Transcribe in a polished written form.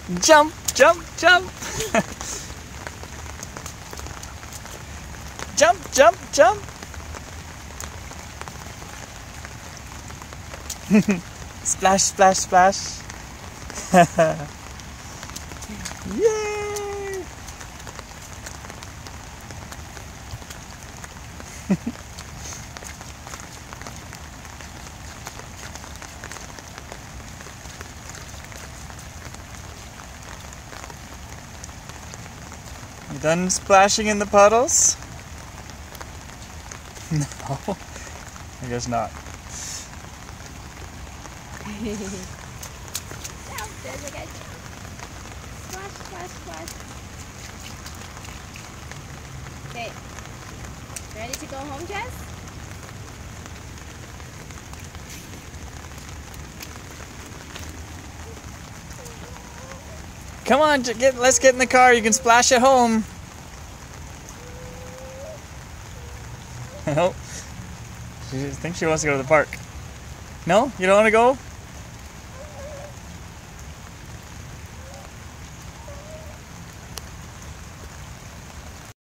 Jump, jump, jump. Jump, jump, jump. Splash, splash, splash. Yay! You done splashing in the puddles? No, I guess not. Jump, there's a guy. Splash, splash, splash. Okay. Ready to go home, Jess? Come on, let's get in the car. You can splash at home. No, I think she wants to go to the park. No, you don't want to go?